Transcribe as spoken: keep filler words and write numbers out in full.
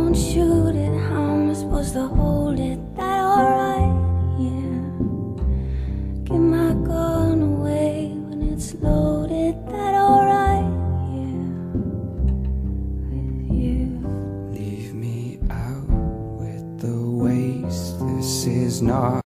don't shoot it, how am I supposed to hold it? That alright, yeah. Give my gun away when it's loaded. That alright, yeah. With you. Leave me out with the waste. This is not